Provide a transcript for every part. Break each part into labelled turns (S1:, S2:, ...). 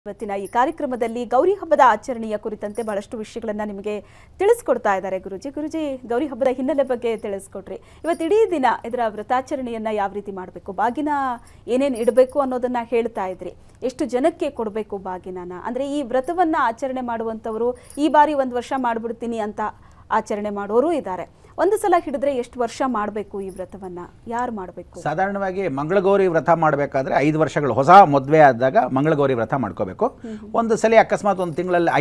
S1: ಇವತ್ತಿನ ಈ ಕಾರ್ಯಕ್ರಮದಲ್ಲಿ ಗೌರಿ ಹಬ್ಬದ ಆಚರಣೆಯ ಕುರಿತಂತೆ ಬಹಳಷ್ಟು ವಿಷಯಗಳನ್ನು ನಿಮಗೆ ತಿಳಿಸಿಕೊಡ್ತಾ ಇದ್ದಾರೆ ಗುರುಜಿ. ಗೌರಿ ಹಬ್ಬದ ಹಿನ್ನೆಲೆ ಬಗ್ಗೆ ತಿಳಿಸ್ಕೊಟ್ರಿ. ಇವತ್ತು ಇಡೀ ದಿನ ಇದರ ವ್ರತಾಚರಣೆಯನ್ನ ಯಾವ ರೀತಿ ಮಾಡಬೇಕು, ಬಾಗಿನ ಏನೇನು ಇಡಬೇಕು ಅನ್ನೋದನ್ನ ಹೇಳ್ತಾ ಇದ್ರಿ. ಎಷ್ಟು ಜನಕ್ಕೆ ಕೊಡಬೇಕು ಬಾಗಿನನ, ಅಂದ್ರೆ ಈ ವ್ರತವನ್ನ ಆಚರಣೆ ಮಾಡುವಂತವರು ಈ ಬಾರಿ ಒಂದು ವರ್ಷ ಮಾಡ್ಬಿಡ್ತೀನಿ ಅಂತ ಆಚರಣೆ ಮಾಡೋರು ಇದ್ದಾರೆ. ಒಂದು ಸಲ ಹಿಡಿದ್ರೆ ಎಷ್ಟು ವರ್ಷ ಮಾಡಬೇಕು ಈ ವ್ರತವನ್ನ, ಯಾರು ಮಾಡಬೇಕು?
S2: ಸಾಧಾರಣವಾಗಿ ಮಂಗಳಗೌರಿ ವ್ರತ ಮಾಡಬೇಕಾದ್ರೆ 5 ವರ್ಷಗಳು ಹೊಸ ಮದುವೆ ಆದಾಗ ಮಂಗಳಗೌರಿ ವ್ರತ ಮಾಡ್ಕೋಬೇಕು. ಒಂದು ಸಲ ಅಕಸ್ಮಾತ್ ಒಂದು ತಿಂಗಳಲ್ಲಿ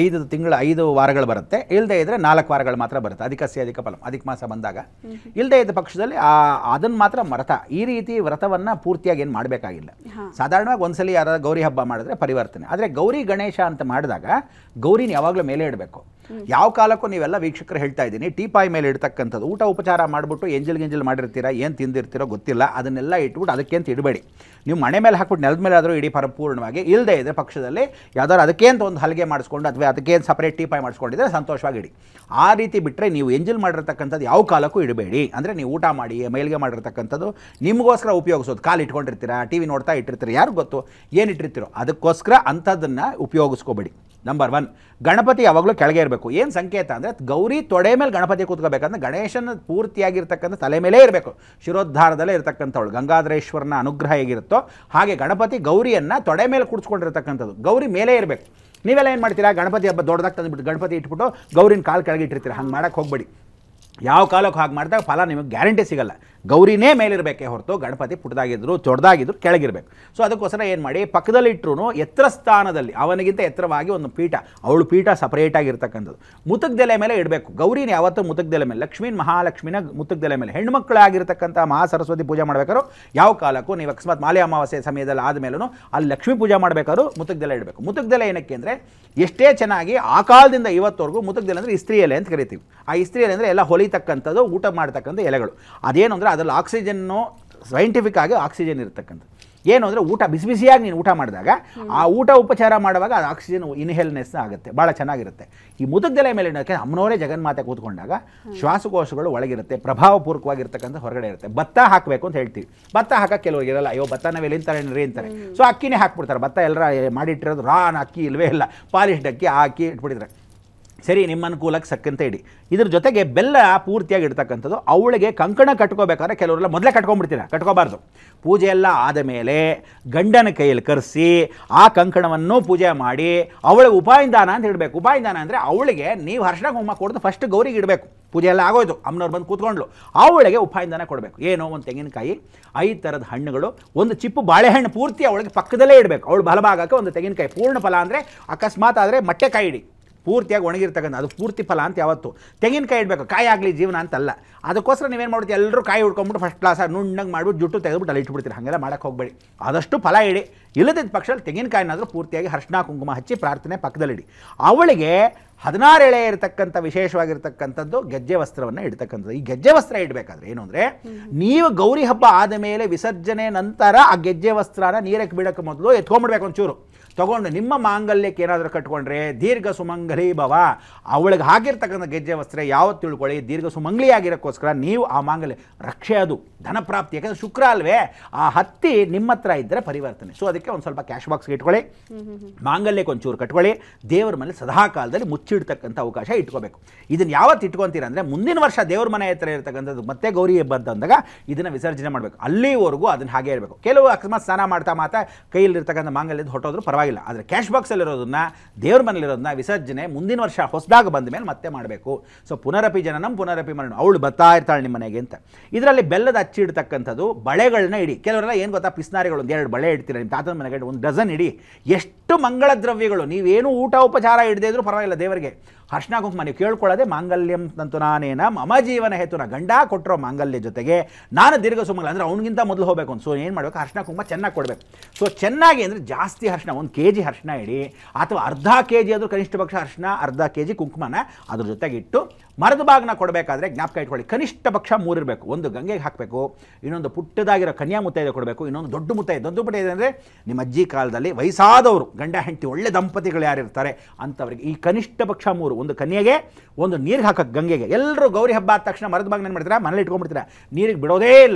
S2: 5 ವಾರಗಳು ಬರುತ್ತೆ, ಇಲ್ಲದೆ ಇದ್ರೆ 4 ವಾರಗಳು ಮಾತ್ರ ಬರುತ್ತೆ. ಅಧಿಕ ಫಲಂ ಅಧಿಕ ಮಾಸ ಬಂದಾಗ ಇಲ್ಲದೆ ಇದ್ದ ಪಕ್ಷದಲ್ಲಿ ಅದನ್ನು ಮಾತ್ರ ವ್ರತ. ಈ ರೀತಿ ವ್ರತವನ್ನ ಪೂರ್ತಿಯಾಗಿ ಏನು ಮಾಡಬೇಕಾಗಿಲ್ಲ. ಸಾಧಾರಣವಾಗಿ ಒಂದ್ಸಲಿ ಯಾರಾದ್ರೂ ಗೌರಿ ಹಬ್ಬ ಮಾಡಿದ್ರೆ ಪರಿವರ್ತನೆ. ಆದರೆ ಗೌರಿ ಗಣೇಶ ಅಂತ ಮಾಡಿದಾಗ ಗೌರಿನ ಯಾವಾಗಲೂ ಮೇಲೆ ಇಡಬೇಕು. ಯಾವ ಕಾಲಕ್ಕೂ ನೀವೆಲ್ಲ ವೀಕ್ಷಕರು ಹೇಳ್ತಾ ಇದ್ದೀನಿ, ಟೀಪಾಯಿ ಮೇಲೆ ಇಡ್ತಕ್ಕಂಥದ್ದು ಊಟ ಉಪಚಾರ ಮಾಡಿಬಿಟ್ಟು ಎಂಜಲ್ ಮಾಡಿರ್ತೀರಾ, ಏನು ತಿಂದಿರ್ತೀರೋ ಗೊತ್ತಿಲ್ಲ, ಅದನ್ನೆಲ್ಲ ಇಟ್ಬಿಟ್ಟು ಅದಕ್ಕೆ ಅಂತ ಇಡಬೇಡಿ. ನೀವು ಮನೆ ಮೇಲೆ ಹಾಕ್ಬಿಟ್ಟು ನೆಲದ ಮೇಲೆ ಆದರೂ ಇಡೀ ಪರಿಪೂರ್ಣವಾಗಿ. ಇಲ್ಲದೆ ಇದ್ದರೆ ಪಕ್ಷದಲ್ಲಿ ಯಾವ್ದಾದ್ರು ಅದಕ್ಕೆ ಅಂತ ಒಂದು ಹಲಿಗೆ ಮಾಡಿಸ್ಕೊಂಡು ಅಥವಾ ಅದಕ್ಕೆ ಸಪರೇಟ್ ಟೀಪಾಯಿ ಮಾಡಿಸ್ಕೊಂಡಿದ್ರೆ ಸಂತೋಷವಾಗಿ ಇಡಿ. ಆ ರೀತಿ ಬಿಟ್ಟರೆ ನೀವು ಎಂಜಲ್ ಮಾಡಿರ್ತಕ್ಕಂಥದ್ದು ಯಾವ ಕಾಲಕ್ಕೂ ಇಡಬೇಡಿ. ಅಂದರೆ ನೀವು ಊಟ ಮಾಡಿ ಮೈಲಿಗೆ ಮಾಡಿರ್ತಕ್ಕಂಥದ್ದು ನಿಮಗೋಸ್ಕರ ಉಪಯೋಗಿಸೋದು. ಕಾಲು ಇಟ್ಕೊಂಡಿರ್ತೀರಾ, ಟಿ ವಿ ನೋಡ್ತಾ ಇಟ್ಟಿರ್ತೀರ, ಯಾರು ಗೊತ್ತು ಏನು ಇಟ್ಟಿರ್ತೀರೋ, ಅದಕ್ಕೋಸ್ಕರ ಅಂಥದ್ದನ್ನು ಉಪಯೋಗಿಸ್ಕೋಬೇಡಿ. ನಂಬರ್ 1, ಗಣಪತಿ ಯಾವಾಗಲೂ ಕೆಳಗೆ ಇರಬೇಕು. ಏನು ಸಂಕೇತ ಅಂದರೆ ಗೌರಿ ತೊಡೆ ಮೇಲೆ ಗಣಪತಿ ಕೂತ್ಕೋಬೇಕಂದ್ರೆ ಗಣೇಶನ ಪೂರ್ತಿಯಾಗಿರ್ತಕ್ಕಂಥ ತಲೆ ಮೇಲೆ ಇರಬೇಕು. ಶಿರೋದ್ಧಾರದಲ್ಲೇ ಇರತಕ್ಕಂಥವಳು ಗಂಗಾಧರೇಶ್ವರನ ಅನುಗ್ರಹ ಹೇಗಿರುತ್ತೋ ಹಾಗೆ ಗಣಪತಿ ಗೌರಿಯನ್ನು ತೊಡೆ ಮೇಲೆ ಕೂಡಿಸ್ಕೊಂಡಿರ್ತಕ್ಕಂಥದ್ದು. ಗೌರಿ ಮೇಲೆ ಇರಬೇಕು. ನೀವೆಲ್ಲ ಏನು ಮಾಡ್ತೀರಾ, ಗಣಪತಿ ಹಬ್ಬ ದೊಡ್ಡದಾಗಿ ತಂದುಬಿಟ್ಟು ಗಣಪತಿ ಇಟ್ಬಿಟ್ಟು ಗೌರಿನ ಕಾಲು ಕೆಳಗೆ ಇಟ್ಟಿರ್ತೀರ. ಹಂಗೆ ಮಾಡೋಕ್ಕೆ ಹೋಗಬೇಡಿ. ಯಾವ ಕಾಲಕ್ಕೆ ಹಾಗೆ ಮಾಡಿದಾಗ ಫಲ ನಿಮಗೆ ಗ್ಯಾರಂಟಿ ಸಿಗಲ್ಲ. ಗೌರಿನೇ ಮೇಲಿರಬೇಕೇ ಹೊರತು ಗಣಪತಿ ಪುಟ್ಟದಾಗಿದ್ರು ದೊಡ್ಡದಾಗಿದ್ರು ಕೆಳಗಿರಬೇಕು. ಸೊ ಅದಕ್ಕೋಸ್ಕರ ಏನು ಮಾಡಿ, ಪಕ್ಕದಲ್ಲಿ ಇಟ್ಟರು ಎತ್ತರ ಸ್ಥಾನದಲ್ಲಿ ಅವನಿಗಿಂತ ಎತ್ತರವಾಗಿ ಒಂದು ಪೀಠ, ಅವಳು ಪೀಠ ಸಪರೇಟಾಗಿರ್ತಕ್ಕಂಥದ್ದು ಮುತುಗ್ದೆಲೆ ಮೇಲೆ ಇಡಬೇಕು. ಗೌರಿನ ಯಾವತ್ತೂ ಮುತುಗ್ದೆಲೆ ಮೇಲೆ, ಲಕ್ಷ್ಮೀನ ಮಹಾಲಕ್ಷ್ಮಿನ ಮುತುಗ್ದೆಲೆ ಮೇಲೆ. ಹೆಣ್ಮಕ್ಕಳಾಗಿರ್ತಕ್ಕಂಥ ಮಹಾಸರಸ್ವತಿ ಪೂಜೆ ಮಾಡಬೇಕಾದ್ರು ಯಾವ ಕಾಲಕ್ಕೂ ನೀವು ಅಕಸ್ಮಾತ್ ಮಾಲೆ ಅಮಾವಾಸ್ಯೆ ಸಮಯದಲ್ಲಿ ಆದಮೇಲೂ ಅಲ್ಲಿ ಲಕ್ಷ್ಮೀ ಪೂಜೆ ಮಾಡಬೇಕಾದ್ರೂ ಮುತುಗ್ದೆಲೆ ಇಡಬೇಕು. ಮುತುಗ್ದೆಲೆ ಏನಕ್ಕೆ ಅಂದರೆ ಎಷ್ಟೇ ಚೆನ್ನಾಗಿ ಆ ಕಾಲದಿಂದ ಇವತ್ತವರೆಗೂ ಮುತುಗ್ದೆಲೆ ಅಂದರೆ ಇಸ್ತ್ರಿ ಎಲೆ ಅಂತ ಕರಿತೀವಿ. ಆ ಇಸ್ತ್ರಿ ಎಲೆ ಅಂದರೆ ಎಲ್ಲ ಹೊಲಿತಕ್ಕಂಥದ್ದು, ಊಟ ಮಾಡ್ತಕ್ಕಂಥ ಎಲೆಗಳು. ಅದೇನು ಅಂದರೆ ಅದರಲ್ಲಿ ಆಕ್ಸಿಜನ್ನು ಸೈಂಟಿಫಿಕ್ ಆಗಿ ಆಕ್ಸಿಜನ್ ಇರತಕ್ಕಂಥದ್ದು. ಏನು ಅಂದರೆ ಊಟ ಬಿಸಿಯಾಗಿ ನೀನು ಊಟ ಮಾಡಿದಾಗ ಆ ಊಟ ಉಪಚಾರ ಮಾಡುವಾಗ ಅದು ಆಕ್ಸಿಜನ್ ಇನ್ಹೇಲ್ನೆಸ್ ಆಗುತ್ತೆ, ಭಾಳ ಚೆನ್ನಾಗಿರುತ್ತೆ. ಈ ಮುತುಗ್ದೆಲೆ ಮೇಲೆ ಇಡೋಕ್ಕೆ ಅಮ್ಮನವರೇ ಜಗನ್ಮಾತೆ ಕೂತ್ಕೊಂಡಾಗ ಶ್ವಾಸಕೋಶಗಳು ಒಳಗಿರುತ್ತೆ, ಪ್ರಭಾವಪೂರ್ವಕವಾಗಿರ್ತಕ್ಕಂಥ ಹೊರಗಡೆ ಇರುತ್ತೆ. ಭತ್ತ ಹಾಕಬೇಕು ಅಂತ ಹೇಳ್ತೀವಿ. ಭತ್ತ ಹಾಕಕ್ಕೆ ಕೆಲವರಿಗೆ ಇರಲ್ಲ, ಅಯ್ಯೋ ಭತ್ತ ನಾವೆಲ್ಲಿ ಅಂತಾರೆ ಅಂತಾರೆ. ಸೊ ಅಕ್ಕಿನೇ ಹಾಕ್ಬಿಡ್ತಾರೆ. ಭತ್ತ ಎಲ್ಲರ ಮಾಡಿಟ್ಟಿರೋದು ಅಕ್ಕಿ ಇಲ್ವೇ ಇಲ್ಲ, ಪಾಲಿಶ್ಡ್ ಅಕ್ಕಿ, ಆ ಅಕ್ಕಿ ಇಟ್ಬಿಟ್ಟಿದ್ರೆ ಸರಿ, ನಿಮ್ಮ ಅನುಕೂಲಕ್ಕೆ ಸಕ್ಕಂತ ಇಡಿ. ಇದ್ರ ಜೊತೆಗೆ ಬೆಲ್ಲ ಪೂರ್ತಿಯಾಗಿ ಇಡ್ತಕ್ಕಂಥದ್ದು. ಅವಳಿಗೆ ಕಂಕಣ ಕಟ್ಕೋಬೇಕಾದ್ರೆ ಕೆಲವರೆಲ್ಲ ಮೊದಲೇ ಕಟ್ಕೊಂಡ್ಬಿಡ್ತೀರ, ಕಟ್ಕೋಬಾರ್ದು. ಪೂಜೆ ಎಲ್ಲ ಆದ ಮೇಲೆ ಗಂಡನ ಕೈಯಲ್ಲಿ ಕರೆಸಿ ಆ ಕಂಕಣವನ್ನು ಪೂಜೆ ಮಾಡಿ ಅವಳಿಗೆ ಉಪಾಯದಾನ ಅಂತ ಇಡಬೇಕು. ಉಪಾಯದಾನ ಅಂದರೆ ಅವಳಿಗೆ ನೀವು ಅರಿಶಿಣ ಕುಂಕುಮ ಕೊಡೋದು ಫಸ್ಟ್ ಗೌರಿಗೆ ಇಡಬೇಕು. ಪೂಜೆ ಎಲ್ಲ ಆಗೋಯ್ತು, ಅಮ್ಮನವ್ರು ಬಂದು ಕೂತ್ಕೊಂಡ್ಲು, ಅವಳಿಗೆ ಉಪಾಯದಾನ ಕೊಡಬೇಕು. ಏನೋ ಒಂದು ತೆಂಗಿನಕಾಯಿ, 5 ಥರದ ಹಣ್ಣುಗಳು, ಒಂದು ಚಿಪ್ಪು ಬಾಳೆಹಣ್ಣು ಪೂರ್ತಿ ಅವಳಿಗೆ ಪಕ್ಕದಲ್ಲೇ ಇಡಬೇಕು. ಅವಳು ಬಲಭಾಗಕ್ಕೆ ಒಂದು ತೆಂಗಿನಕಾಯಿ. ಪೂರ್ಣ ಫಲ ಅಂದರೆ ಅಕಸ್ಮಾತ್ ಆದರೆ ಮೊಟ್ಟೆಕಾಯಿ ಇಡಿ, ಪೂರ್ತಿಯಾಗಿ ಒಣಗಿರ್ತಕ್ಕಂಥ ಅದು ಪೂರ್ತಿ ಫಲ ಅಂತ. ಯಾವತ್ತು ತೆಂಗಿನಕಾಯಿ ಇಡಬೇಕು, ಕಾಯಿ ಆಗಲಿ ಜೀವನ ಅಂತಲ್ಲ. ಅದಕ್ಕೋಸ್ಕರ ನೀವೇನು ಮಾಡ್ತೀವಿ, ಎಲ್ಲರೂ ಕಾಯಿ ಹುಡ್ಕೊಂಬಿಟ್ಟು ಫಸ್ಟ್ ಕ್ಲಾಸ್ ನುಣ್ಣಗೆ ಮಾಡಿಬಿಟ್ಟು ಜುಟ್ಟು ತೆಗೆದುಬಿಟ್ಟು ಅಲ್ಲಿ ಇಟ್ಬಿಡ್ತೀರಿ. ಹಾಗೆಲ್ಲ ಮಾಡೋಕ್ಕೆ ಹೋಗಬೇಡಿ. ಆದಷ್ಟು ಫಲ ಇಡಿ. ಇಲ್ಲದಿದ್ದ ಪಕ್ಷದಲ್ಲಿ ತೆಂಗಿನಕಾಯಿನಾದರೂ ಪೂರ್ತಿಯಾಗಿ ಅರಿಶಿಣ ಕುಂಕುಮ ಹಚ್ಚಿ ಪ್ರಾರ್ಥನೆ ಪಕ್ಕದಲ್ಲಿಡಿ. ಅವಳಿಗೆ 16 ಎಳೆ ಇರತಕ್ಕಂಥ ವಿಶೇಷವಾಗಿರ್ತಕ್ಕಂಥದ್ದು ಗೆಜ್ಜೆ ವಸ್ತ್ರವನ್ನು ಇಡ್ತಕ್ಕಂಥದ್ದು. ಈ ಗೆಜ್ಜೆ ವಸ್ತ್ರ ಇಡಬೇಕಾದ್ರೆ ಏನು ಅಂದರೆ, ನೀವು ಗೌರಿ ಹಬ್ಬ ಆದ ಮೇಲೆ ವಿಸರ್ಜನೆ ನಂತರ ಆ ಗೆಜ್ಜೆ ವಸ್ತ್ರನ ನೀರಕ್ಕೆ ಬಿಡೋಕ್ಕೆ ಮೊದಲು ಎತ್ಕೊಂಡ್ಬಿಡ್ಬೇಕು. ಒಂಚೂರು ತೊಗೊಂಡು ನಿಮ್ಮ ಮಾಂಗಲ್ಯಕ್ಕೆ ಏನಾದರೂ ಕಟ್ಕೊಂಡ್ರೆ ದೀರ್ಘ ಸುಮಂಗಲಿ ಭವ. ಅವಳಿಗೆ ಹಾಕಿರ್ತಕ್ಕಂಥ ಗೆಜ್ಜೆ ವಸ್ತ್ರ ಯಾವತ್ತು ತಿಳ್ಕೊಳ್ಳಿ, ದೀರ್ಘ ಸುಮಂಗಲಿ ಆಗಿರೋಕ್ಕೋಸ್ಕರ ನೀವು ಆ ಮಾಂಗಲ್ಯ ರಕ್ಷೆ, ಅದು ಧನಪ್ರಾಪ್ತಿ. ಯಾಕಂದರೆ ಶುಕ್ರ ಅಲ್ವೇ, ಆ ಹತ್ತಿ ನಿಮ್ಮ ಹತ್ರ ಇದ್ದರೆ ಪರಿವರ್ತನೆ. ಸೊ ಅದಕ್ಕೆ ಒಂದು ಸ್ವಲ್ಪ ಕ್ಯಾಶ್ ಬಾಕ್ಸ್ಗೆ ಇಟ್ಕೊಳ್ಳಿ, ಮಾಂಗಲ್ಯಕ್ಕೆ ಒಂಚೂರು ಕಟ್ಕೊಳ್ಳಿ. ದೇವ್ರ ಮನೆ ಸದಾ ಕಾಲದಲ್ಲಿ ಮುಚ್ಚಿಡ್ತಕ್ಕಂಥ ಅವಕಾಶ ಇಟ್ಕೋಬೇಕು. ಇದನ್ನು ಯಾವತ್ತು ಇಟ್ಕೊತೀರ ಅಂದರೆ, ಮುಂದಿನ ವರ್ಷ ದೇವ್ರ ಮನೆ ಹತ್ರ ಇರ್ತಕ್ಕಂಥದ್ದು ಮತ್ತೆ ಗೌರಿ ಹಬ್ಬ ಅಂತಂದಾಗ ಇದನ್ನು ವಿಸರ್ಜನೆ ಮಾಡಬೇಕು. ಅಲ್ಲಿವರೆಗೂ ಅದನ್ನು ಹಾಗೆ ಇರಬೇಕು. ಕೆಲವು ಅಕಸ್ಮಾತ್ ಸ್ನಾನ ಮಾಡ್ತಾ ಕೈಯಲ್ಲಿರ್ತಕ್ಕಂಥ ಮಾಂಗಲ್ಯದ ಹೊಟ್ಟೋದ್ರು ಪರವಾಗಿಲ್ಲ. ಆದರೆ ಕ್ಯಾಶ್ ಬಾಕ್ಸಲ್ಲಿರೋದನ್ನ, ದೇವ್ರ ಮನೇಲಿರೋದನ್ನ ವಿಸರ್ಜನೆ ಮುಂದಿನ ವರ್ಷ ಹೊಸದಾಗ ಬಂದ ಮೇಲೆ ಮತ್ತೆ ಮಾಡಬೇಕು. ಸೊ ಪುನರಪಿ ಜನನಂ ಪುನರಪಿ ಮರಣ. ಅವಳು ಬರ್ತಾ ಇರ್ತಾಳೆ ನಿಮ್ಮ ಮನೆಗೆ ಅಂತ. ಇದರಲ್ಲಿ ಬೆಲ್ಲದ ಅಚ್ಚಿ ಇಡ್ತಕ್ಕಂಥದ್ದು, ಬಳೆಗಳನ್ನ ಇಡಿ. ಕೆಲವರೆಲ್ಲ ಏನು ಗೊತ್ತಾ, ಪಿಸ್ನಾರಿಗಳು 2 ಬಳೆ ಇಡ್ತೀರ, ನಿಮ್ಮ ತಾತನ ಮನೆಗೆ 1 ಡಜನ್ ಇಡಿ. ಎಷ್ಟು ಮಂಗಳ ದ್ರವ್ಯಗಳು. ನೀವೇನು ಊಟ ಉಪಚಾರ ಇಡದೇ ಇದ್ರೂ ಪರವಾಗಿಲ್ಲ, ದೇವರಿಗೆ ಅರಿಶಿಣ ಕುಂಕುಮ ನೀವು ಕೇಳ್ಕೊಳ್ಳೋದೆ. ಮಾಂಗಲ್ಯಂ ತಂತು ನಾನೇನ ಮಮ ಜೀವನ ಹೇತುನ. ಗಂಡ ಕೊಟ್ಟಿರೋ ಮಾಂಗಲ್ಯ ಜೊತೆಗೆ ನಾನು ದೀರ್ಘ ಸುಮಂಗಲ ಅಂದರೆ ಅವನಿಗಿಂತ ಮೊದಲು ಹೋಗಬೇಕು ಅಂತ. ಸೊ ಏನು ಮಾಡಬೇಕು, ಅರಿಶಿಣ ಕುಂಕುಮ ಚೆನ್ನಾಗಿ ಕೊಡಬೇಕು. ಸೊ ಚೆನ್ನಾಗಿ ಅಂದರೆ ಜಾಸ್ತಿ ಅರಿಶಿಣ, 1 kg ಅರಿಶಿಣ ಇಡಿ, ಅಥವಾ ಅರ್ಧ kg ಆದರೂ ಕನಿಷ್ಠ ಪಕ್ಷ ಅರಿಶಿಣ, ಅರ್ಧ kg ಕುಂಕುಮನ ಅದ್ರ ಜೊತೆಗೆ ಇಟ್ಟು ಮರದ ಭಾಗನ ಕೊಡಬೇಕಾದ್ರೆ ಜ್ಞಾಪಕ ಇಟ್ಕೊಳ್ಳಿ, ಕನಿಷ್ಠ ಪಕ್ಷ 3 ಇರಬೇಕು. ಒಂದು ಗಂಗೆಗೆ ಹಾಕಬೇಕು, ಇನ್ನೊಂದು ಪುಟ್ಟದಾಗಿರೋ ಕನ್ಯಾ ಮುತ್ತೈದೆ ಕೊಡಬೇಕು, ಇನ್ನೊಂದು ದೊಡ್ಡ ಮುತ್ತೈದೆ. ದೊಡ್ಡ ಮುತ್ತೈದೆ ಅಂದರೆ ನಿಮ್ಮ ಅಜ್ಜಿ ಕಾಲದಲ್ಲಿ ವಯಸ್ಸಾದವರು, ಗಂಡ ಹೆಂಡತಿ ಒಳ್ಳೆ ದಂಪತಿಗಳು ಯಾರಿರ್ತಾರೆ ಅಂಥವ್ರಿಗೆ ಈ ಕನಿಷ್ಠ ಪಕ್ಷ 3. ಒಂದು ಕನ್ಯೆಗೆ, ಒಂದು ನೀರಿಗೆ ಹಾಕಕ್ಕೆ ಗಂಗೆಗೆ. ಎಲ್ಲರೂ ಗೌರಿ ಹಬ್ಬ ಆದ ತಕ್ಷಣ ಮರದ ಭಾಗ ಏನು ಮಾಡ್ತೀರಾ, ಮನೇಲಿ ಇಟ್ಕೊಂಡ್ಬಿಡ್ತೀರಾ, ನೀರಿಗೆ ಬಿಡೋದೇ ಇಲ್ಲ.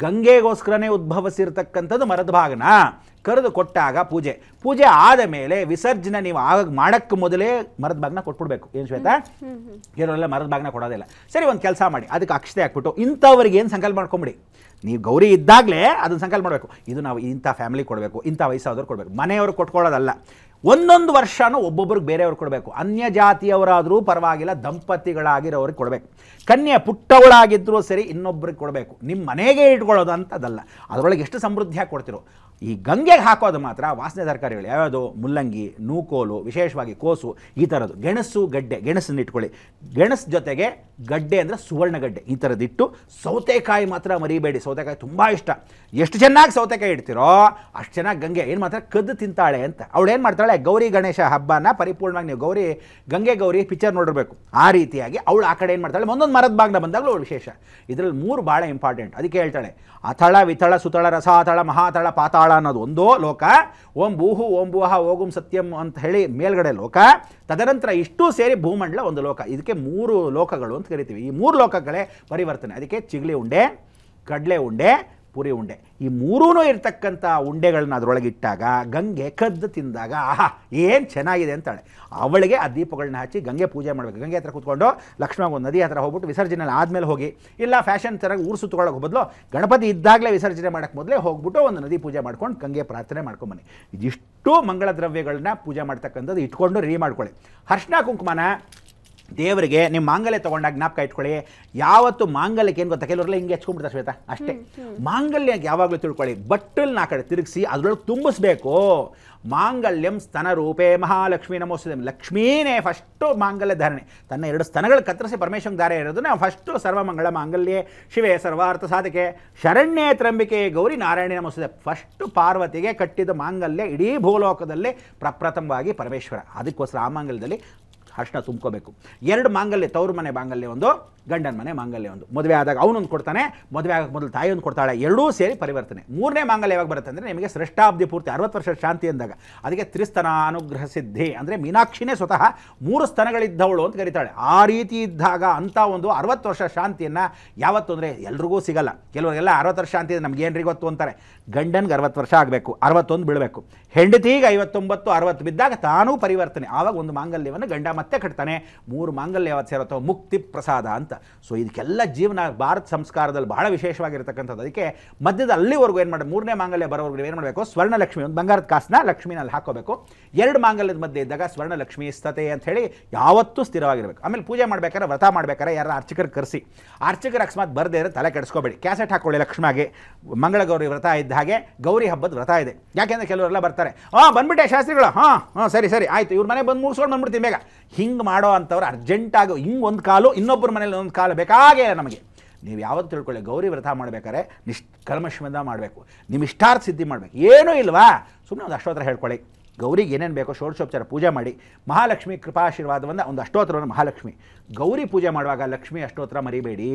S2: ಗಂಗೆಗೋಸ್ಕರನೇ ಉದ್ಭವಿಸಿರ್ತಕ್ಕಂಥದ್ದು ಮರದ ಭಾಗನ ಕರೆದು ಕೊಟ್ಟಾಗ ಪೂಜೆ ಆದ ಮೇಲೆ ವಿಸರ್ಜನೆ ನೀವು ಮಾಡೋಕ್ಕೆ ಮೊದಲೇ ಮರದ ಭಾಗನ ಕೊಟ್ಬಿಡ್ಬೇಕು. ಏನು ಶ್ವೇತಾ, ಕೆಲವರೆಲ್ಲ ಮರದ ಭಾಗನ ಕೊಡೋದಿಲ್ಲ. ಸರಿ, ಒಂದು ಕೆಲಸ ಮಾಡಿ, ಅದಕ್ಕೆ ಅಕ್ಷತೆ ಹಾಕ್ಬಿಟ್ಟು ಇಂಥವ್ರಿಗೆ ಏನು ಸಂಕಲ್ಪ ಮಾಡ್ಕೊಂಬಿಡಿ. ನೀವು ಗೌರಿ ಇದ್ದಾಗಲೇ ಅದನ್ನು ಸಂಕಲ್ಪ ಮಾಡಬೇಕು, ಇದು ನಾವು ಇಂಥ ಫ್ಯಾಮಿಲಿ ಕೊಡಬೇಕು, ಇಂಥ ವಯಸ್ಸಾದವ್ರು ಕೊಡಬೇಕು. ಮನೆಯವರು ಕೊಟ್ಕೊಳ್ಳೋದಲ್ಲ, ಒಂದೊಂದು ವರ್ಷನೂ ಒಬ್ಬೊಬ್ರಿಗೆ ಬೇರೆಯವ್ರಿಗೆ ಕೊಡಬೇಕು. ಅನ್ಯ ಜಾತಿಯವರಾದರೂ ಪರವಾಗಿಲ್ಲ, ದಂಪತಿಗಳಾಗಿರೋರಿಗೆ ಕೊಡಬೇಕು. ಕನ್ಯೆ ಪುಟ್ಟವಳಾಗಿದ್ದರೂ ಸರಿ ಇನ್ನೊಬ್ರಿಗೆ ಕೊಡಬೇಕು. ನಿಮ್ಮ ಮನೆಗೆ ಇಟ್ಕೊಳ್ಳೋದು ಅಂತದಲ್ಲ. ಅದರೊಳಗೆ ಎಷ್ಟು ಸಮೃದ್ಧಿಯಾಗಿ ಕೊಡ್ತಿರೋ. ಈ ಗಂಗೆಗೆ ಹಾಕೋದು ಮಾತ್ರ ವಾಸನೆ ತರಕಾರಿಗಳು ಯಾವ್ಯಾವುದು, ಮುಲ್ಲಂಗಿ, ನೂಕೋಲು, ವಿಶೇಷವಾಗಿ ಕೋಸು, ಈ ಥರದ್ದು. ಗೆಣಸು, ಗಡ್ಡೆ, ಗೆಣಸನ್ನು ಇಟ್ಕೊಳ್ಳಿ. ಗೆಣಸು ಜೊತೆಗೆ ಗಡ್ಡೆ ಅಂದರೆ ಸುವರ್ಣ ಗಡ್ಡೆ, ಈ ಥರದ್ದಿಟ್ಟು. ಸೌತೆಕಾಯಿ ಮಾತ್ರ ಮರಿಬೇಡಿ, ಸೌತೆಕಾಯಿ ತುಂಬ ಇಷ್ಟ. ಎಷ್ಟು ಚೆನ್ನಾಗಿ ಸೌತೆಕಾಯಿ ಇಡ್ತಿರೋ ಅಷ್ಟು ಚೆನ್ನಾಗಿ ಗಂಗೆ ಏನು ಮಾಡ್ತಾರೆ, ಕದ್ದು ತಿಂತಾಳೆ ಅಂತ. ಅವಳು ಏನು ಮಾಡ್ತಾಳೆ, ಗೌರಿ ಗಣೇಶ ಹಬ್ಬನ ಪರಿಪೂರ್ಣವಾಗಿ ನೀವು ಗಂಗೆ ಗೌರಿ ಪಿಕ್ಚರ್ ನೋಡಿರ್ಬೇಕು. ಆ ರೀತಿಯಾಗಿ ಅವಳು ಆ ಕಡೆ ಏನು ಮಾಡ್ತಾಳೆ, ಒಂದೊಂದು ಮರದ ಭಾಗನ ಬಂದಾಗಲೂ ಅವಳು ವಿಶೇಷ. ಇದರಲ್ಲಿ 3 ಭಾಳ ಇಂಪಾರ್ಟೆಂಟ್. ಅದಕ್ಕೆ ಹೇಳ್ತಾಳೆ, ಅಥಳ, ವಿಥಳ, ಸುತಳ, ರಸಾತಳ, ಮಹಾತಳ, ಪಾತಾಳ ಅನ್ನೋದು ಒಂದೋ ಲೋಕ. ಓಂ ಭೂಹು ಓಂ ಭುವಃ ಓಗುಂ ಸತ್ಯಂ ಅಂತ ಹೇಳಿ ಮೇಲ್ಗಡೆ ಲೋಕ. ತದನಂತರ ಇಷ್ಟೂ ಸೇರಿ ಭೂಮಂಡಲ ಒಂದು ಲೋಕ. ಇದಕ್ಕೆ 3 ಲೋಕಗಳು ಅಂತ ಕರಿತೀವಿ. ಈ 3 ಲೋಕಗಳೇ ಪರಿವರ್ತನೆ. ಅದಕ್ಕೆ ಚಿಗಳಿ ಉಂಡೆ, ಕಡಲೆ ಉಂಡೆ, ಪುರಿ ಉಂಡೆ, ಈ 3 ಇರ್ತಕ್ಕಂಥ ಉಂಡೆಗಳನ್ನ ಅದರೊಳಗೆ ಇಟ್ಟಾಗ ಗಂಗೆ ಕದ್ದು ತಿಂದಾಗ ಆಹಾ ಏನು ಚೆನ್ನಾಗಿದೆ ಅಂತಾಳೆ. ಅವಳಿಗೆ ಆ ದೀಪಗಳನ್ನ ಹಚ್ಚಿ ಗಂಗೆ ಪೂಜೆ ಮಾಡಬೇಕು. ಗಂಗೆ ಹತ್ರ ಕೂತ್ಕೊಂಡು ಲಕ್ಷ್ಮಣ ಒಂದು ನದಿ ಹತ್ರ ಹೋಗ್ಬಿಟ್ಟು ವಿಸರ್ಜನೆ ಆದಮೇಲೆ ಹೋಗಿ, ಇಲ್ಲ ಫ್ಯಾಷನ್ ಥರ ಊರು ಸುತ್ತಕೊಳ್ಳೋಕೆ ಬದಲು ಗಣಪತಿ ಇದ್ದಾಗಲೇ ವಿಸರ್ಜನೆ ಮಾಡೋಕ್ಕೆ ಮೊದಲೇ ಹೋಗ್ಬಿಟ್ಟು ಒಂದು ನದಿ ಪೂಜೆ ಮಾಡ್ಕೊಂಡು ಗಂಗೆ ಪ್ರಾರ್ಥನೆ ಮಾಡ್ಕೊಂಬನ್ನಿ. ಇದಿಷ್ಟು ಮಂಗಳ ದ್ರವ್ಯಗಳನ್ನ ಪೂಜೆ ಮಾಡ್ತಕ್ಕಂಥದ್ದು ಇಟ್ಕೊಂಡು ರೆಡಿ ಮಾಡ್ಕೊಳ್ಳಿ. ಅರಿಶಿನ ಕುಂಕುಮನ ದೇವರಿಗೆ ನಿಮ್ಮ ಮಾಂಗಲ್ಯ ತೊಗೊಂಡಾಗ ಜ್ಞಾಪಕ ಇಟ್ಕೊಳ್ಳಿ. ಯಾವತ್ತು ಮಾಂಗಲ್ಯಕ್ಕೆ ಏನು ಗೊತ್ತಾ, ಕೆಲವರೆಲ್ಲ ಹಿಂಗೆ ಹಚ್ಕೊಂಡ್ಬಿಡ್ತಾರೆ ಶ್ವೇತಾ, ಅಷ್ಟೇ. ಮಾಂಗಲ್ಯಕ್ಕೆ ಯಾವಾಗಲೂ ತಿಳ್ಕೊಳ್ಳಿ, ಬಟ್ಟಲನ್ನ ಆ ಕಡೆ ತಿರುಗಿಸಿ ಅದರೊಳಗೆ ತುಂಬಿಸ್ಬೇಕು. ಮಾಂಗಲ್ಯಂ ಸ್ತನ ರೂಪೇ ಮಹಾಲಕ್ಷ್ಮೀ ನಮೋಸ್ತುತೆ. ಲಕ್ಷ್ಮೀನೇ ಫಸ್ಟು ಮಾಂಗಲ್ಯ ಧಾರಣೆ. ತನ್ನ 2 ಸ್ತನಗಳು ಕತ್ತರಿಸಿ ಪರಮೇಶ್ವರನ ಧಾರೆ ಇರೋದು ನಾವು ಫಸ್ಟು ಸರ್ವಮಂಗಳ ಮಾಂಗಲ್ಯೇ ಶಿವೆ ಸರ್ವಾರ್ಥ ಸಾಧಕೆ ಶರಣ್ಯೇ ತ್ರಂಬಿಕೆ ಗೌರಿ ನಾರಾಯಣಿ ನಮೋಸ್ತುತೆ. ಫಸ್ಟು ಪಾರ್ವತಿಗೆ ಕಟ್ಟಿದ ಮಾಂಗಲ್ಯ ಇಡೀ ಭೂಲೋಕದಲ್ಲಿ ಪ್ರಪ್ರಥಮವಾಗಿ ಪರಮೇಶ್ವರ. ಅದಕ್ಕೋಸ್ಕರ ಆ ಮಾಂಗಲ್ಯದಲ್ಲಿ ಅರ್ಶಿನ ತುಂಬ್ಕೋಬೇಕು. 2 ಮಾಂಗಲ್ಯ, ತವ್ರ ಮನೆ ಮಾಂಗಲ್ಯ ಒಂದು, ಗಂಡನ ಮನೆ ಮಾಂಗಲ್ಯ ಒಂದು. ಮದುವೆ ಆದಾಗ ಅವನೊಂದು ಕೊಡ್ತಾನೆ, ಮದುವೆ ಆಗೋಕ್ಕೆ ಮೊದಲು ತಾಯಿ ಒಂದು ಕೊಡ್ತಾಳೆ. ಎರಡೂ ಸೇರಿ ಪರಿವರ್ತನೆ. 3ನೇ ಮಾಂಗಲ್ಯ ಯಾವಾಗ ಬರುತ್ತೆ ಅಂದರೆ ನಿಮಗೆ ಶ್ರೇಷ್ಠಾಬ್ಧಿ ಪೂರ್ತಿ 60 ವರ್ಷ ಶಾಂತಿ ಅಂದಾಗ. ಅದಕ್ಕೆ ತ್ರಿಸ್ತನ ಅನುಗ್ರಹ ಸಿದ್ಧಿ ಅಂದರೆ ಮೀನಾಕ್ಷಿನೇ ಸ್ವತಃ 3 ಸ್ತನಗಳಿದ್ದವಳು ಅಂತ ಕರೀತಾಳೆ. ಆ ರೀತಿ ಇದ್ದಾಗ ಅಂಥ ಒಂದು 60 ವರ್ಷ ಶಾಂತಿಯನ್ನು ಯಾವತ್ತು ಅಂದರೆ ಎಲ್ರಿಗೂ ಸಿಗಲ್ಲ. ಕೆಲವರಿಗೆಲ್ಲ 60 ವರ್ಷ ಶಾಂತಿ ನಮಗೇನ್ರಿ ಗೊತ್ತು ಅಂತಾರೆ. ಗಂಡನಿಗೆ 60 ವರ್ಷ ಆಗಬೇಕು, 61 ಬೀಳಬೇಕು. ಹೆಂಡತಿಗೆ 59, 60 ಬಿದ್ದಾಗ ತಾನೂ ಪರಿವರ್ತನೆ. ಆವಾಗ ಒಂದು ಮಾಂಗಲ್ಯವನ್ನು ಗಂಡ ಮತ್ತೆ ಕಟ್ತಾನೆ. 3 ಮಾಂಗಲ್ಯ ಯಾವತ್ತು ಸೇರುತ್ತೋ ಮುಕ್ತಿ ಪ್ರಸಾದ ಅಂತ. ಸೊ ಇದಕ್ಕೆಲ್ಲ ಜೀವನ ಭಾರತ ಸಂಸ್ಕಾರದಲ್ಲಿ ಬಹಳ ವಿಶೇಷವಾಗಿರ್ತಕ್ಕಂಥದ್ದು. ಅದಕ್ಕೆ ಮಧ್ಯದ ಅಲ್ಲಿವರೆಗೂ ಏನು ಮಾಡಿ, 3ನೇ ಮಾಂಗಲ್ಯ ಬರೋವರೆಗೂ ಏನು ಮಾಡಬೇಕು, ಸ್ವರ್ಣಲಕ್ಷ್ಮಿ ಒಂದು ಬಂಗಾರದ ಕಾಸನ್ನ ಲಕ್ಷ್ಮಿನಲ್ಲಿ ಹಾಕೋಬೇಕು. 2 ಮಾಂಗಲ್ಯದ ಮಧ್ಯೆ ಇದ್ದಾಗ ಸ್ವರ್ಣಲಕ್ಷ್ಮಿ ಸ್ಥತೆ ಅಂತ ಹೇಳಿ ಯಾವತ್ತೂ ಸ್ಥಿರವಾಗಿರಬೇಕು. ಆಮೇಲೆ ಪೂಜೆ ಮಾಡ್ಬೇಕಾದ್ರೆ, ವ್ರತ ಮಾಡ್ಬೇಕಾದ್ರೆ ಯಾರು ಅರ್ಚಕರು ಕರೆಸಿ. ಅರ್ಚಕರು ಅಕಸ್ಮಾತ್ ಬರದೇ ಇರೋ ತಲೆ ಕೆಡಿಸ್ಕೋಬೇಡಿ. ಕ್ಯಾಸೆಟ್ ಹಾಕೊಳ್ಳಿ ಲಕ್ಷ್ಮಿಗೆ ಮಂಗಳ ಗೌರಿ ವ್ರತ ಇದ್ದ ಹಾಗೆ ಗೌರಿ ಹಬ್ಬದ ವ್ರತ ಇದೆ. ಯಾಕೆಂದರೆ ಕೆಲವರೆಲ್ಲ ಬರ್ತಾರೆ, ಬಂದ್ಬಿಟ್ಟೆ ಶಾಸ್ತ್ರಿಗಳು, ಸರಿ ಆಯಿತು, ಇವ್ರ ಮನೆ ಬಂದು ಮುಗಿಸ್ಕೊಂಡು ಬಂದ್ಬಿಡ್ತೀವಿ ಬೇಗ. ಹಿಂಗೆ ಮಾಡೋ ಅಂಥವ್ರು ಅರ್ಜೆಂಟಾಗಿ ಹಿಂಗೆ ಒಂದು ಕಾಲು, ಇನ್ನೊಬ್ಬರ ಮನೇಲಿ ಒಂದು ಕಾಲು ಬೇಕಾಗೇ ನಮಗೆ. ನೀವು ಯಾವತ್ತು ತಿಳ್ಕೊಳ್ಳಿ, ಗೌರಿ ವ್ರತ ಮಾಡಬೇಕಾದ್ರೆ ನಿಷ್ಕಲ್ಮಶದಿಂದ ಮಾಡಬೇಕು. ನಿಮ್ಮ ಇಷ್ಟಾರ್ಥ ಸಿದ್ಧಿ ಮಾಡಬೇಕು. ಏನೂ ಇಲ್ವಾ, ಸುಮ್ಮನೆ ಒಂದು ಅಷ್ಟೋತ್ತರ ಹೇಳ್ಕೊಳ್ಳಿ. ಗೌರಿಗೆ ಏನೇನು ಬೇಕೋ ಷೋಡಶೋಪಚಾರ ಪೂಜೆ ಮಾಡಿ. ಮಹಾಲಕ್ಷ್ಮಿ ಕೃಪಾಶೀರ್ವಾದವನ್ನು ಒಂದು ಅಷ್ಟೋತ್ತರವನ್ನು ಮಹಾಲಕ್ಷ್ಮಿ. ಗೌರಿ ಪೂಜೆ ಮಾಡುವಾಗ ಲಕ್ಷ್ಮಿ ಅಷ್ಟೋತ್ತರ ಮರಿಬೇಡಿ.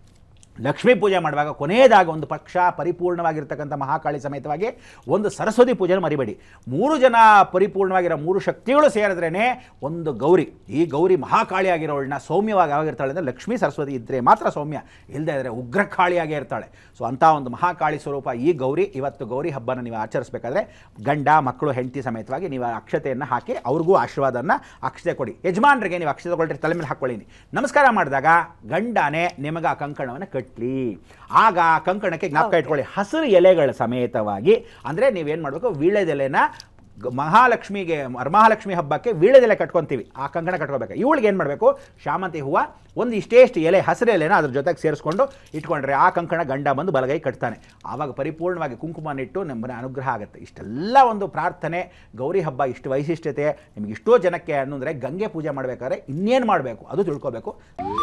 S2: ಲಕ್ಷ್ಮೀ ಪೂಜೆ ಮಾಡುವಾಗ ಕೊನೆಯದಾಗ ಒಂದು ಪಕ್ಷ ಪರಿಪೂರ್ಣವಾಗಿರ್ತಕ್ಕಂಥ ಮಹಾಕಾಳಿ ಸಮೇತವಾಗಿ ಒಂದು ಸರಸ್ವತಿ ಪೂಜೆನ ಮರಿಬೇಡಿ. 3 ಜನ ಪರಿಪೂರ್ಣವಾಗಿರೋ 3 ಶಕ್ತಿಗಳು ಸೇರಿದ್ರೇ ಒಂದು ಗೌರಿ. ಈ ಗೌರಿ ಮಹಾಕಾಳಿ ಆಗಿರೋಳನ್ನ ಸೌಮ್ಯವಾಗಿ ಯಾವಾಗಿರ್ತಾಳೆ ಅಂದರೆ ಲಕ್ಷ್ಮೀ ಸರಸ್ವತಿ ಇದ್ದರೆ ಮಾತ್ರ ಸೌಮ್ಯ, ಇಲ್ಲದೇ ಇದ್ದರೆ ಉಗ್ರಕಾಳಿಯಾಗೇ ಇರ್ತಾಳೆ. ಸೊ ಅಂಥ ಒಂದು ಮಹಾಕಾಳಿ ಸ್ವರೂಪ ಈ ಗೌರಿ. ಇವತ್ತು ಗೌರಿ ಹಬ್ಬನ ನೀವು ಆಚರಿಸಬೇಕಾದ್ರೆ ಗಂಡ ಮಕ್ಕಳು ಹೆಂಡತಿ ಸಮೇತವಾಗಿ ನೀವು ಅಕ್ಷತೆಯನ್ನು ಹಾಕಿ ಅವ್ರಿಗೂ ಆಶೀರ್ವಾದನ ಅಕ್ಷತೆ ಕೊಡಿ. ಯಜಮಾನರಿಗೆ ನೀವು ಅಕ್ಷತೆ ಕೊಟ್ಟರೆ ತಲೆ ಮೇಲೆ ಹಾಕ್ಕೊಳ್ಳಿ. ನಮಸ್ಕಾರ ಮಾಡಿದಾಗ ಗಂಡನೇ ನಿಮಗೆ ಆ ಕಂಕಣವನ್ನು ಕಟ್ಲಿ. ಆಗ ಕಂಕಣಕ್ಕೆ ಜ್ಞಾಪಕ ಇಟ್ಕೊಳ್ಳಿ, ಹಸಿರು ಎಲೆಗಳ ಸಮೇತವಾಗಿ. ಅಂದರೆ ನೀವೇನು ಮಾಡಬೇಕು, ವೀಳ್ಯದೆಲೆನ ಮಹಾಲಕ್ಷ್ಮಿಗೆ, ವರಮಹಾಲಕ್ಷ್ಮಿ ಹಬ್ಬಕ್ಕೆ ವೀಳ್ಯದೆಲೆ ಕಟ್ಕೊತೀವಿ, ಆ ಕಂಕಣ ಕಟ್ಕೋಬೇಕು. ಇವಳಿಗೆ ಏನು ಮಾಡಬೇಕು, ಶಾಮಂತಿ ಹೂವು ಒಂದು ಇಷ್ಟೇಷ್ಟು ಎಲೆ, ಹಸಿರು ಎಲೆನ ಅದ್ರ ಜೊತೆಗೆ ಸೇರಿಸ್ಕೊಂಡು ಇಟ್ಕೊಂಡ್ರೆ ಆ ಕಂಕಣ ಗಂಡ ಬಂದು ಬಲಗೈ ಕಟ್ತಾನೆ. ಆವಾಗ ಪರಿಪೂರ್ಣವಾಗಿ ಕುಂಕುಮನಿಟ್ಟು ನಮ್ಮನೆ ಅನುಗ್ರಹ ಆಗುತ್ತೆ. ಇಷ್ಟೆಲ್ಲ ಒಂದು ಪ್ರಾರ್ಥನೆ. ಗೌರಿ ಹಬ್ಬ ಇಷ್ಟು ವೈಶಿಷ್ಟ್ಯತೆ ನಿಮ್ಗೆ ಇಷ್ಟೋ ಜನಕ್ಕೆ ಅನ್ನೋದ್ರೆ ಗಂಗೆ ಪೂಜೆ ಮಾಡಬೇಕಾದ್ರೆ ಇನ್ನೇನು ಮಾಡಬೇಕು ಅದು ತಿಳ್ಕೋಬೇಕು.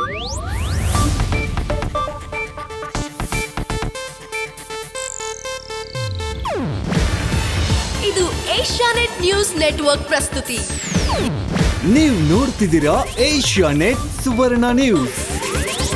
S3: ಇದು ಏಷ್ಯಾನೆಟ್ ನ್ಯೂಸ್ ನೆಟ್ವರ್ಕ್ ಪ್ರಸ್ತುತಿ.
S4: ನೀವು ನೋಡ್ತಿದ್ದೀರಾ ಏಷ್ಯಾನೆಟ್ ಸುವರ್ಣ ನ್ಯೂಸ್.